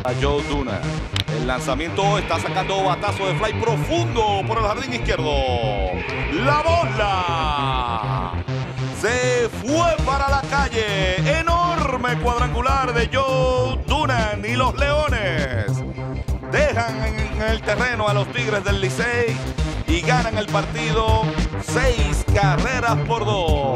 A Joe Dunan. El lanzamiento está sacando batazo de fly profundo por el jardín izquierdo. La bola se fue para la calle. Enorme cuadrangular de Joe Dunan y los Leones dejan en el terreno a los Tigres del Licey y ganan el partido 6 carreras por 2.